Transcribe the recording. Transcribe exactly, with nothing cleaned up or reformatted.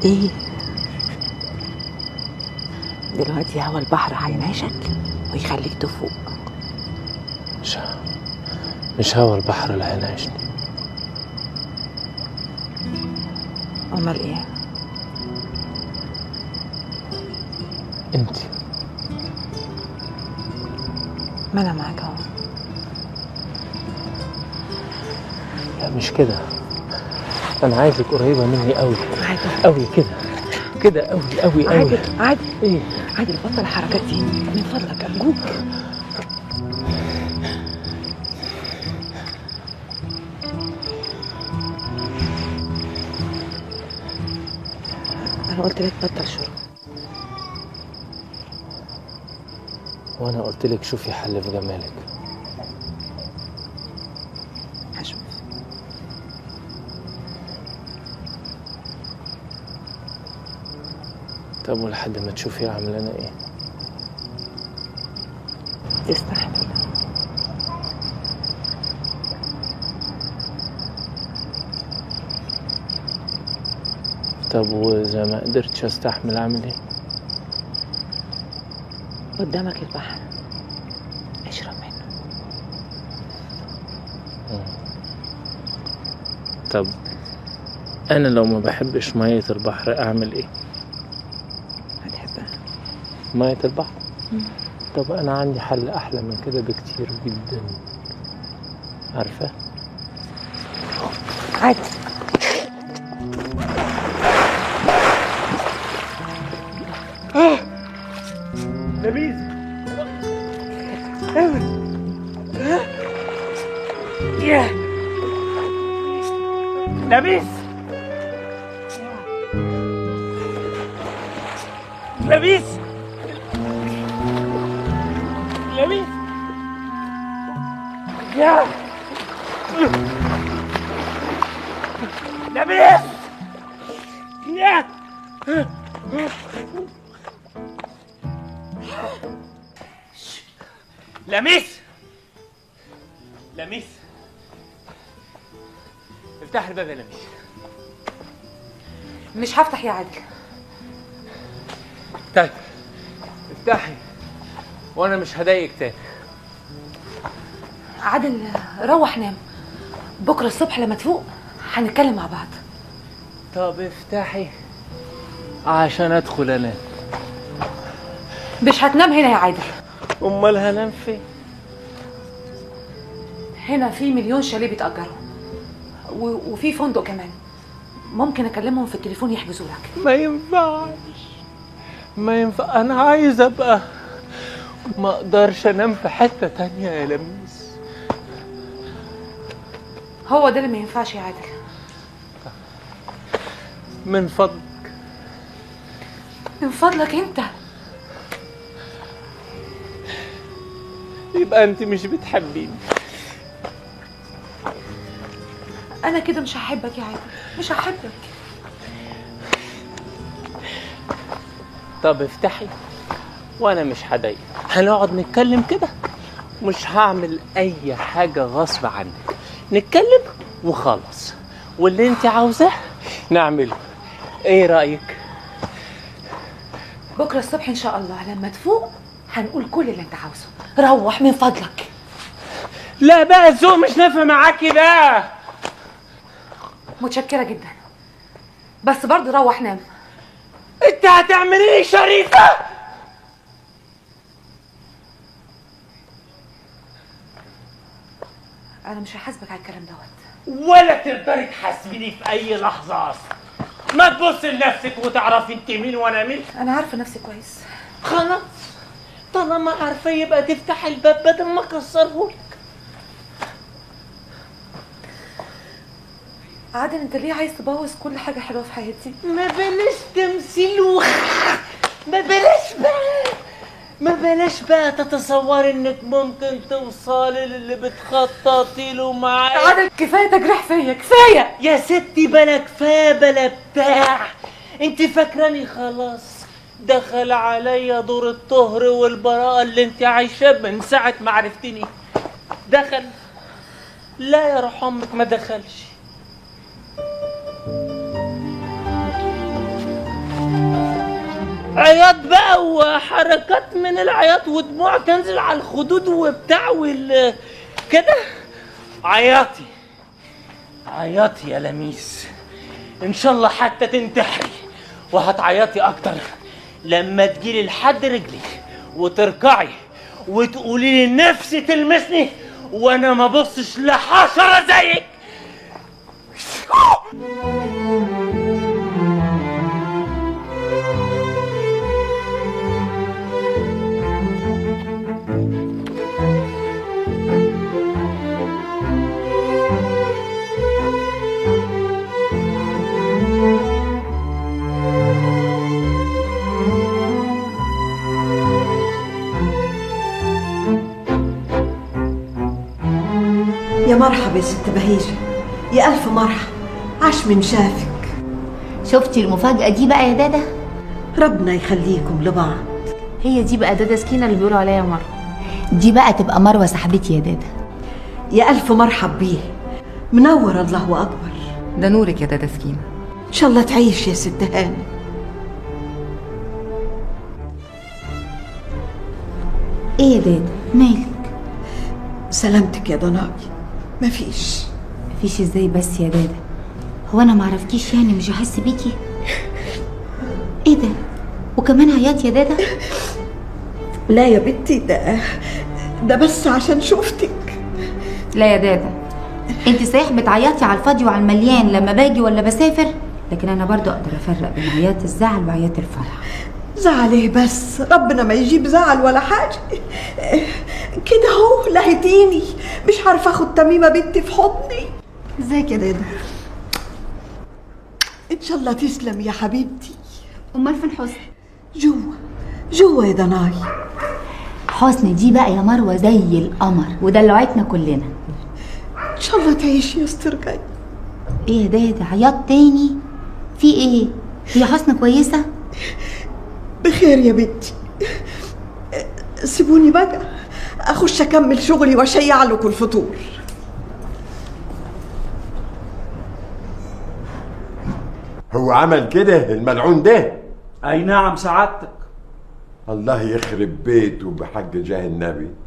ايه دلوقتي هوا البحر هينعشك ويخليك تفوق. مش مش هوا البحر اللي هينعشني. امال ايه؟ انت. ما انا معاك اهو. لا مش كده، انا عايزك قريبه مني قوي عادي قوي كده كده قوي قوي قوي. عادي عادي ايه عادي بطل الحركات دي من فضلك ارجوك. انا قلت لك بطل شرب. وانا قلت لك شوفي حل في جمالك. هشوف. طب ولحد ما تشوفي اعمل انا ايه؟ تستحمل. طب واذا ما قدرتش استحمل اعمل ايه؟ قدامك البحر اشرب منه. طب انا لو ما بحبش مية البحر اعمل ايه؟ هتحبها مية البحر؟ مم. طب انا عندي حل احلى من كده بكتير جدا، عارفة؟ عادي. نبيذ يا نبيذ نبيذ نبيذ يا نبيذ يا لميس لميس افتح الباب يا لميس. مش هفتح يا عادل. طيب افتحي وانا مش هضايقك تاني. عادل روح نام، بكره الصبح لما تفوق هنتكلم مع بعض. طب افتحي عشان ادخل انام. مش هتنام هنا يا عادل. امال هنام فين؟ هنا في مليون شاليه بيتأجروا و- وفي فندق كمان، ممكن اكلمهم في التليفون يحجزوا لك. ما ينفعش ما ينفع، انا عايز ابقى ما اقدرش انام في حتة تانية يا لميس. هو ده اللي ما ينفعش يا عادل. من فضلك من فضلك انت. يبقى انت مش بتحبيني. انا كده مش هحبك يا عادل، مش هحبك. طب افتحي وانا مش هضايقك، هنقعد نتكلم كده، مش هعمل اي حاجة غصب عنك، نتكلم وخلاص، واللي انت عاوزاه نعمله. ايه رأيك؟ بكره الصبح ان شاء الله لما تفوق هنقول كل اللي انت عاوزه. روح من فضلك. لا بقى الذوق مش نافع معاكي بقى. متشكرة جدا، بس برضه روح نام. انت هتعملي لي شريفة؟ انا مش هحاسبك على الكلام دوت. ولا تقدري تحاسبيني في اي لحظة اصلا. ما تبصي لنفسك وتعرفي انت مين وانا مين. انا عارفة نفسي كويس. خلاص طالما عارفة يبقى تفتح الباب بدل ما اكسرهولك. عادل انت ليه عايز تبوظ كل حاجة حلوة في حياتي؟ ما بلاش تمثيل وخ... ما بلاش بقى ما بلاش بقى تتصوري انك ممكن توصلي للي بتخططي له معايا. عادل كفاية تجريح فيا، كفاية يا ستي بلا كفايه بلا بتاع. انت فاكراني خلاص دخل عليا دور الطهر والبراءة اللي انت عايشاه من ساعة ما عرفتني؟ دخل؟ لا يا روح امك ما دخلش. عياط بقى وحركات من العياط ودموع تنزل على الخدود وبتاع وال كده. عياطي عياطي يا لميس، ان شاء الله حتى تنتحري، وهتعيطي اكتر لما تجيلي لحد رجلي وتركعي وتقولي لي نفسي تلمسني وانا ما بصش لحشره زيك. يا مرحبا يا ست بهيجة، يا ألف مرحب، عاش من شافك. شفتي المفاجأة دي بقى يا دادا؟ ربنا يخليكم لبعض. هي دي بقى دادا سكينة اللي بيقولوا عليها مروة. دي بقى تبقى مروة صاحبتي يا دادا. يا ألف مرحب بيه، منور الله أكبر. ده نورك يا دادا سكينة. إن شاء الله تعيش يا ست هاني. إيه يا دادا مالك؟ سلامتك يا ضناي. مفيش. مفيش ازاي بس يا دادا؟ هو انا معرفكيش يعني مش هحس بيكي؟ ايه ده؟ وكمان عياط يا دادا؟ لا يا بنتي، ده ده بس عشان شوفتك. لا يا دادا، انت صحيح بتعيطي على الفاضي وعلى المليان لما باجي ولا بسافر، لكن انا برضو اقدر افرق بين عياط الزعل وعياط الفرح. زعل ايه بس؟ ربنا ما يجيب زعل ولا حاجه. كده اهو لهيتيني، مش عارفه اخد تميمه بنتي في حضني. ازيك يا دادا؟ ان شاء الله تسلم يا حبيبتي. امال فين حسن؟ جوه جوه يا ضناي. حسن دي بقى يا مروه زي القمر ودلعتنا كلنا. ان شاء الله تعيشي يا استرجاي. ايه يا دادا عياط تاني؟ في ايه؟ هي حسن كويسه؟ بخير يا بنتي. سيبوني بقى اخش اكمل شغلي واشيع لكم الفطور. هو عمل كده الملعون ده؟ اي نعم سعادتك. الله يخرب بيته بحق جاه النبي.